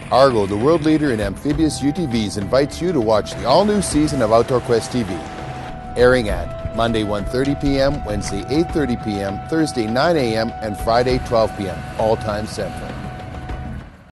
Argo, the world leader in amphibious UTVs, invites you to watch the all-new season of Outdoor Quest TV. Airing at Monday 1:30 p.m., Wednesday 8:30 p.m., Thursday 9 a.m., and Friday 12 p.m., all times Central.